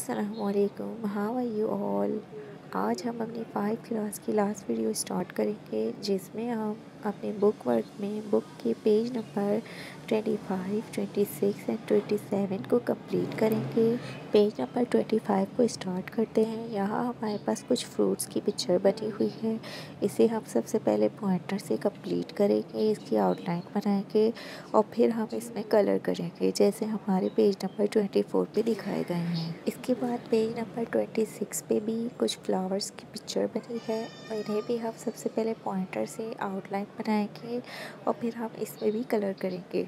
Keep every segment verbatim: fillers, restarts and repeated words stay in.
अस्सलामुअलैकुम, how are you all. आज हम अपनी फाइव क्लास की लास्ट वीडियो स्टार्ट करेंगे, जिसमें हम अपने बुक वर्क में बुक के page number twenty five, twenty six and twenty seven को कंप्लीट करेंगे। पेज नंबर ट्वेंटी फाइव को स्टार्ट करते हैं। यहाँ हमारे पास कुछ फ्रूट्स की पिक्चर बनी हुई है। इसे हम सबसे पहले पॉइंटर से कंप्लीट करेंगे, इसकी आउटलाइन बनाएंगे और फिर हम इसमें कलर करेंगे, जैसे हमारे पेज नंबर ट्वेंटी फोर पे दिखाए गए हैं। इसके बाद पेज नंबर ट्वेंटी सिक्स पे भी कुछ फ्लावर्स की पिक्चर बनी है और इन्हें भी हम सबसे पहले पॉइंटर से आउटलाइन बनाएंगे और फिर हम इसमें भी कलर करेंगे।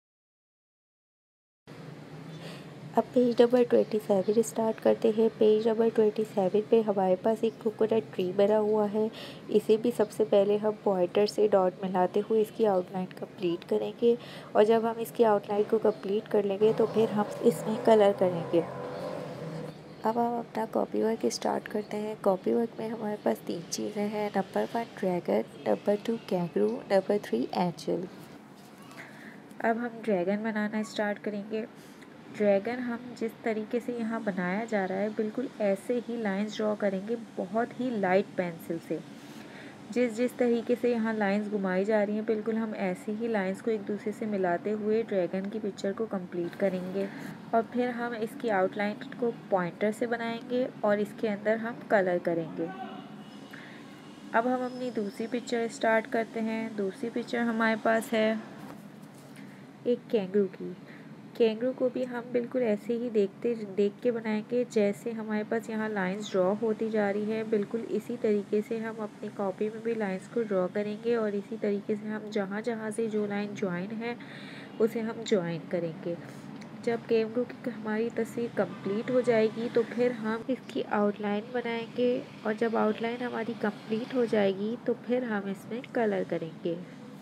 अब page number twenty seven start करते हैं। पेज नंबर ट्वेंटी सेवन पे हमारे पास एक कोकोनट ट्री बना हुआ है। इसे भी सबसे पहले हम पॉइंटर से डॉट मिलाते हुए इसकी आउटलाइन कंप्लीट करेंगे और जब हम इसकी आउटलाइन को कंप्लीट कर लेंगे तो फिर हम इसमें कलर करेंगे। अब हम अपना कॉपी वर्क स्टार्ट करते हैं। कॉपी वर्क में हमारे पास तीन चीज़ें हैं। Number one dragon, number two kangaroo, number three angel. अब हम ड्रैगन बनाना स्टार्ट करेंगे। ड्रैगन हम जिस तरीके से यहाँ बनाया जा रहा है, बिल्कुल ऐसे ही लाइंस ड्रॉ करेंगे, बहुत ही लाइट पेंसिल से। जिस जिस तरीके से यहाँ लाइंस घुमाई जा रही हैं, बिल्कुल हम ऐसे ही लाइंस को एक दूसरे से मिलाते हुए ड्रैगन की पिक्चर को कंप्लीट करेंगे और फिर हम इसकी आउटलाइन को पॉइंटर से बनाएंगे और इसके अंदर हम कलर करेंगे। अब हम अपनी दूसरी पिक्चर स्टार्ट करते हैं। दूसरी पिक्चर हमारे पास है एक कैंगरू की। कैंगरू को भी हम बिल्कुल ऐसे ही देखते देख के बनाएंगे, जैसे हमारे पास यहाँ लाइंस ड्रॉ होती जा रही है, बिल्कुल इसी तरीके से हम अपनी कॉपी में भी लाइंस को ड्रॉ करेंगे और इसी तरीके से हम जहाँ जहाँ से जो लाइन ज्वाइन है उसे हम ज्वाइन करेंगे। जब कैंगरू की हमारी तस्वीर कंप्लीट हो जाएगी तो फिर हम इसकी आउटलाइन बनाएंगे और जब आउटलाइन हमारी कंप्लीट हो जाएगी तो फिर हम इसमें कलर करेंगे।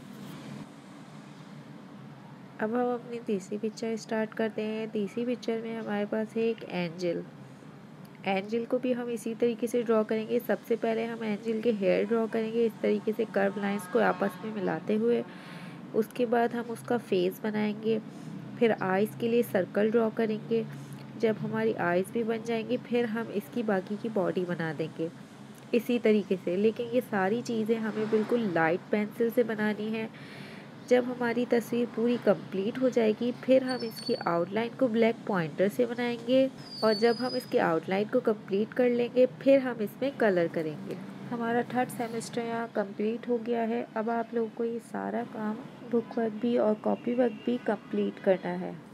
अब हम अपनी तीसरी पिक्चर स्टार्ट करते हैं। तीसरी पिक्चर में हमारे पास है एक एंजल। एंजल को भी हम इसी तरीके से ड्रॉ करेंगे। सबसे पहले हम एंजल के हेयर ड्रॉ करेंगे, इस तरीके से कर्व लाइंस को आपस में मिलाते हुए। उसके बाद हम उसका फेस बनाएंगे, फिर आइज़ के लिए सर्कल ड्रॉ करेंगे। जब हमारी आइज़ भी बन जाएंगी फिर हम इसकी बाकी की बॉडी बना देंगे इसी तरीके से। लेकिन ये सारी चीज़ें हमें बिल्कुल लाइट पेंसिल से बनानी है। जब हमारी तस्वीर पूरी कंप्लीट हो जाएगी फिर हम इसकी आउटलाइन को ब्लैक पॉइंटर से बनाएंगे और जब हम इसकी आउटलाइन को कंप्लीट कर लेंगे फिर हम इसमें कलर करेंगे। हमारा थर्ड सेमेस्टर यहाँ कंप्लीट हो गया है। अब आप लोगों को ये सारा काम बुक वर्क भी और कॉपी वर्क भी कंप्लीट करना है।